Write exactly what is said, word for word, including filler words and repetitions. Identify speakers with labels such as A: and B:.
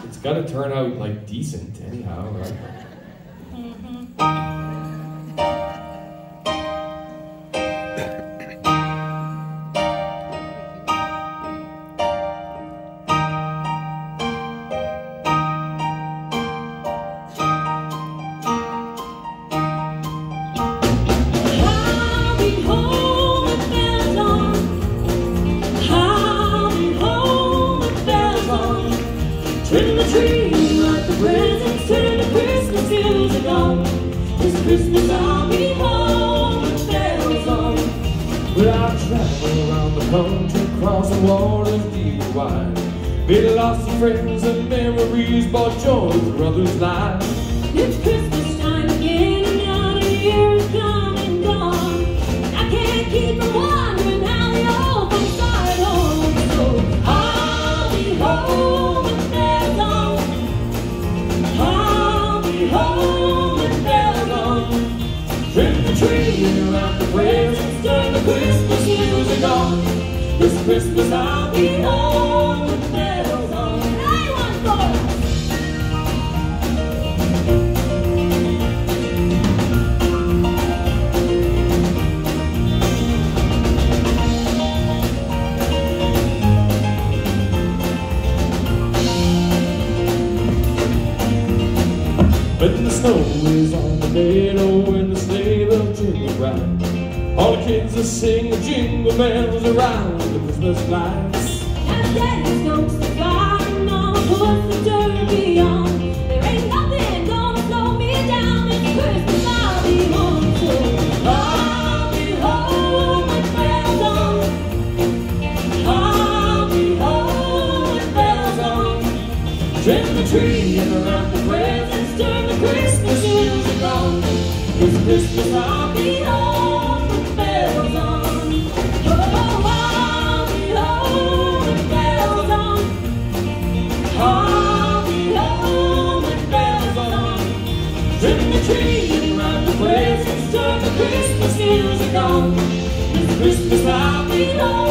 A: it's got to turn out like decent anyhow, right?
B: Trim the tree, like the presents, turn the Christmas music on. This Christmas I'll be home with bells on.
A: Well, I'll travel around the country, cross the waters deep and wide. Made lots of friends and memories, brought joy through others' lives.
B: It's Christmas time again, another year is come and gone. I can't keep from wondering how the old folks started home. So I'll be home with bells on. I'll be home with bells on.
A: Trim the tree and wrap the presents, turn the Christmas music on. This Christmas I'll be home with bells on.
B: Hey, one more.
A: When the snow is on the meadow and the sleigh bells jingle round, all the kids are singing jingle bells around the Christmas lights.
B: And Daddy smokes the fire and Mama puts the turkey on. There ain't nothing gonna slow me down. It's Christmas, I'll be home soon. I'll be home with bells on. I'll be home with bells on.
A: Trim the tree and wrap the presents, turn the Christmas music on. This Christmas I'll be home with bells on.
B: Oh, I'll be home with bells on. I'll be home with bells on.
A: Trim the tree and wrap the presents, turn the Christmas music on. This Christmas I'll be home.